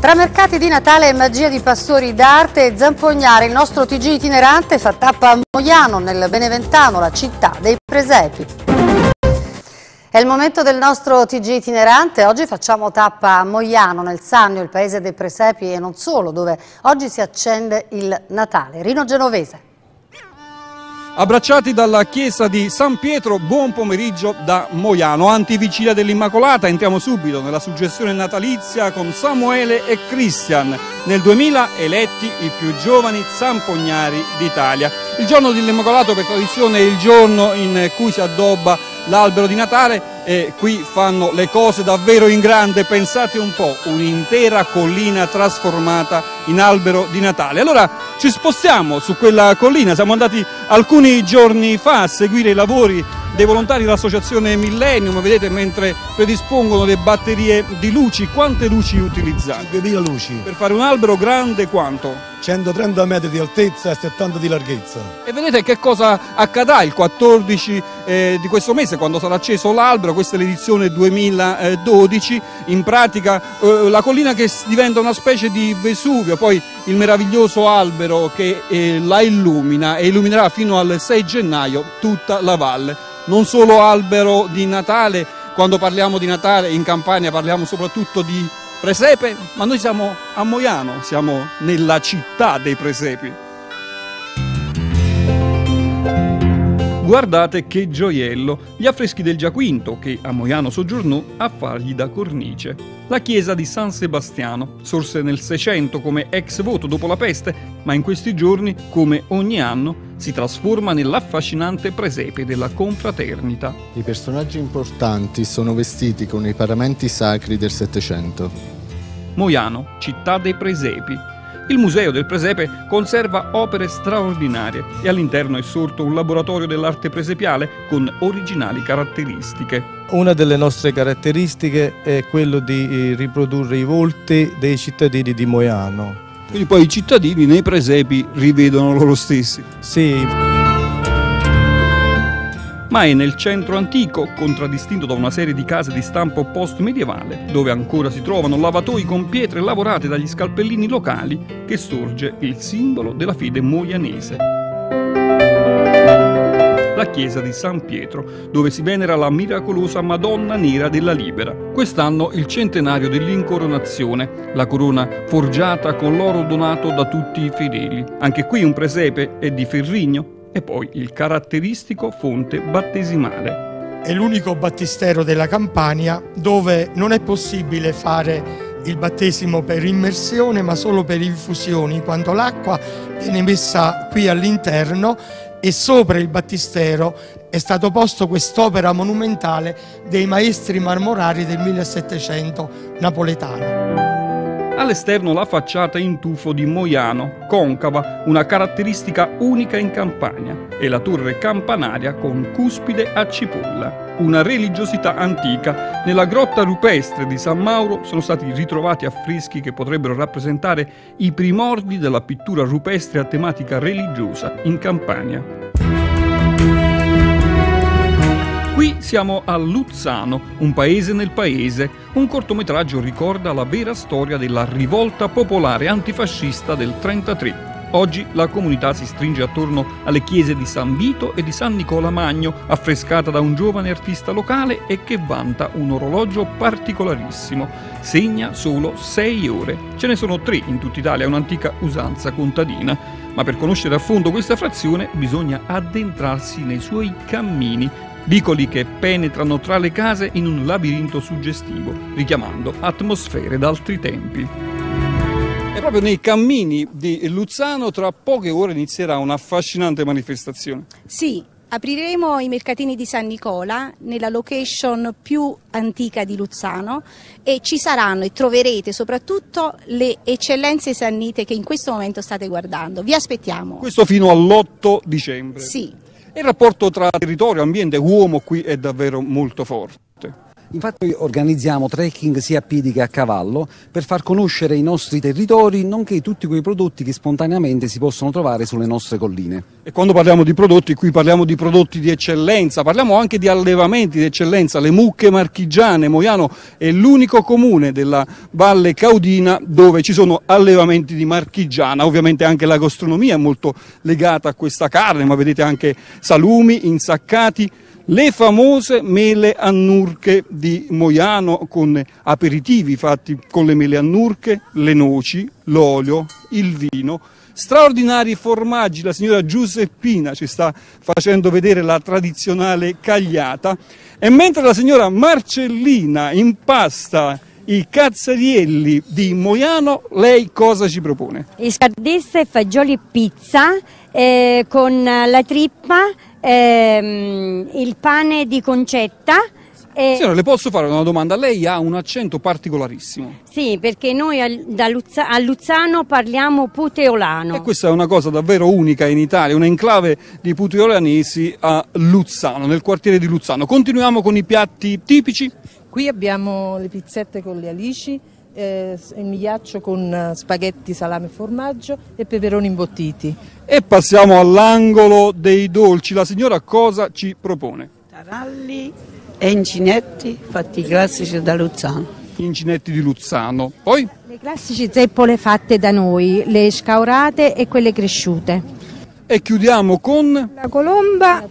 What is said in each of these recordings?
Tra mercati di Natale e magia di pastori d'arte e Zampognari, il nostro TG itinerante fa tappa a Moiano, nel Beneventano, la città dei presepi. È il momento del nostro TG itinerante. Oggi facciamo tappa a Moiano, nel Sannio, il paese dei presepi e non solo, dove oggi si accende il Natale. Rino Genovese. Abbracciati dalla chiesa di San Pietro, buon pomeriggio da Moiano. Antivigilia dell'Immacolata, entriamo subito nella suggestione natalizia con Samuele e Christian, nel 2000 eletti i più giovani zampognari d'Italia. Il giorno dell'Immacolato per tradizione è il giorno in cui si addobba l'albero di Natale e qui fanno le cose davvero in grande. Pensate un po', un'intera collina trasformata in albero di Natale. Allora ci spostiamo su quella collina, siamo andati alcuni giorni fa a seguire i lavori dei volontari dell'associazione Millennium, vedete, mentre predispongono le batterie di luci. Quante luci utilizzate? 5.000 luci. Per fare un albero grande quanto? 130 metri di altezza e 70 di larghezza. E vedete che cosa accadrà il 14 di questo mese, quando sarà acceso l'albero. Questa è l'edizione 2012. In pratica la collina che diventa una specie di Vesuvio, poi il meraviglioso albero che la illumina e illuminerà fino al 6 gennaio tutta la valle. Non solo albero di Natale, quando parliamo di Natale in Campania parliamo soprattutto di presepe, ma noi siamo a Moiano, siamo nella città dei presepi. Guardate che gioiello, gli affreschi del Giaquinto che a Moiano soggiornò a fargli da cornice. La chiesa di San Sebastiano sorse nel 600 come ex voto dopo la peste, ma in questi giorni, come ogni anno, si trasforma nell'affascinante presepe della confraternita. I personaggi importanti sono vestiti con i paramenti sacri del Settecento. Moiano, città dei presepi. Il Museo del Presepe conserva opere straordinarie e all'interno è sorto un laboratorio dell'arte presepiale con originali caratteristiche. Una delle nostre caratteristiche è quello di riprodurre i volti dei cittadini di Moiano. Quindi poi i cittadini nei presepi rivedono loro stessi. Sì. Ma è nel centro antico, contraddistinto da una serie di case di stampo post-medievale, dove ancora si trovano lavatoi con pietre lavorate dagli scalpellini locali, che sorge il simbolo della fede moianese. La chiesa di San Pietro, dove si venera la miracolosa Madonna Nera della Libera. Quest'anno il centenario dell'incoronazione, la corona forgiata con l'oro donato da tutti i fedeli. Anche qui un presepe è di Ferrigno e poi il caratteristico fonte battesimale. È l'unico battistero della Campania dove non è possibile fare il battesimo per immersione ma solo per infusione, in quanto l'acqua viene messa qui all'interno e sopra il battistero è stato posto quest'opera monumentale dei maestri marmorari del 1700 napoletano. All'esterno la facciata in tufo di Moiano, concava, una caratteristica unica in Campania, e la torre campanaria con cuspide a cipolla. Una religiosità antica. Nella grotta rupestre di San Mauro sono stati ritrovati affreschi che potrebbero rappresentare i primordi della pittura rupestre a tematica religiosa in Campania. Qui siamo a Luzzano, un paese nel paese. Un cortometraggio ricorda la vera storia della rivolta popolare antifascista del 1933. Oggi la comunità si stringe attorno alle chiese di San Vito e di San Nicola Magno, affrescata da un giovane artista locale e che vanta un orologio particolarissimo. Segna solo 6 ore. Ce ne sono 3 in tutta Italia, un'antica usanza contadina. Ma per conoscere a fondo questa frazione bisogna addentrarsi nei suoi cammini, vicoli che penetrano tra le case in un labirinto suggestivo, richiamando atmosfere d'altri tempi. E proprio nei cammini di Luzzano tra poche ore inizierà un'affascinante manifestazione. Sì, apriremo i mercatini di San Nicola nella location più antica di Luzzano e ci saranno e troverete soprattutto le eccellenze sannite che in questo momento state guardando. Vi aspettiamo. Questo fino all'8 dicembre. Sì. Il rapporto tra territorio, ambiente e uomo qui è davvero molto forte. Infatti organizziamo trekking sia a piedi che a cavallo per far conoscere i nostri territori, nonché tutti quei prodotti che spontaneamente si possono trovare sulle nostre colline. E quando parliamo di prodotti, qui parliamo di prodotti di eccellenza, parliamo anche di allevamenti di eccellenza. Le mucche marchigiane. Moiano è l'unico comune della Valle Caudina dove ci sono allevamenti di marchigiana. Ovviamente anche la gastronomia è molto legata a questa carne, ma vedete anche salumi, insaccati. Le famose mele annurche di Moiano con aperitivi fatti con le mele annurche, le noci, l'olio, il vino, straordinari formaggi. La signora Giuseppina ci sta facendo vedere la tradizionale cagliata e mentre la signora Marcellina impasta i cazzarielli di Moiano, lei cosa ci propone? Scardesse, fagioli e pizza con la trippa, il pane di concetta. Signora, le posso fare una domanda? Lei ha un accento particolarissimo. Sì, perché noi a Luzzano parliamo puteolano. E questa è una cosa davvero unica in Italia, una enclave di puteolanesi a Luzzano, nel quartiere di Luzzano. Continuiamo con i piatti tipici. Qui abbiamo le pizzette con le alici, il migliaccio con spaghetti, salame e formaggio e peperoni imbottiti. E passiamo all'angolo dei dolci. La signora cosa ci propone? Taralli e incinetti fatti classici da Luzzano. Incinetti di Luzzano. Poi? Le classici zeppole fatte da noi, le scaurate e quelle cresciute. E chiudiamo con? La colomba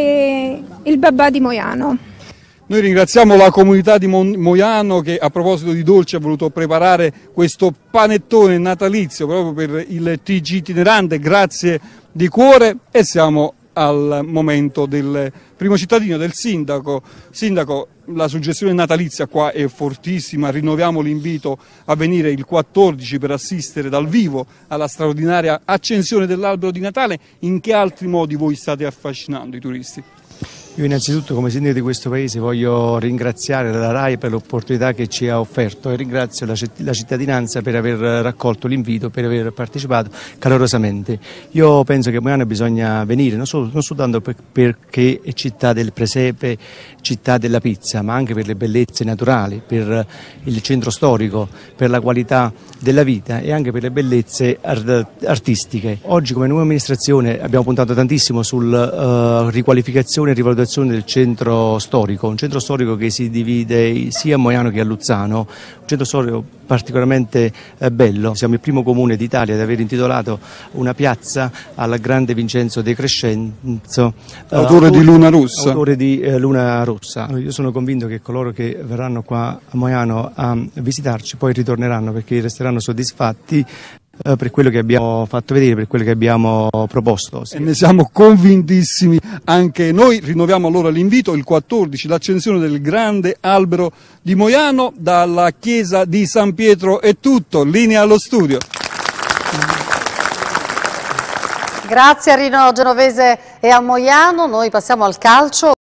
e il babà di Moiano. Noi ringraziamo la comunità di Moiano che a proposito di dolci ha voluto preparare questo panettone natalizio proprio per il TG itinerante. Grazie di cuore e siamo al momento del primo cittadino, del sindaco. Sindaco, la suggestione natalizia qua è fortissima, rinnoviamo l'invito a venire il 14 per assistere dal vivo alla straordinaria accensione dell'albero di Natale. In che altri modi voi state affascinando i turisti? Io innanzitutto come sindaco di questo paese voglio ringraziare la RAI per l'opportunità che ci ha offerto e ringrazio la cittadinanza per aver raccolto l'invito, per aver partecipato calorosamente. Io penso che a Moiano bisogna venire non soltanto perché è città del presepe, città della pizza, ma anche per le bellezze naturali, per il centro storico, per la qualità della vita e anche per le bellezze artistiche. Oggi come nuova amministrazione abbiamo puntato tantissimo sul riqualificazione e rivalutazione del centro storico, un centro storico che si divide sia a Moiano che a Luzzano, un centro storico particolarmente bello. Siamo il primo comune d'Italia ad aver intitolato una piazza al grande Vincenzo De Crescenzo, autore di Luna Rossa. Autore di Luna Rossa. Io sono convinto che coloro che verranno qua a Moiano a visitarci poi ritorneranno perché resteranno soddisfatti per quello che abbiamo fatto vedere, per quello che abbiamo proposto. Sì. E ne siamo convintissimi anche noi. Rinnoviamo allora l'invito, il 14, l'accensione del grande albero di Moiano. Dalla chiesa di San Pietro è tutto, linea allo studio. Grazie a Rino Genovese e a Moiano, noi passiamo al calcio.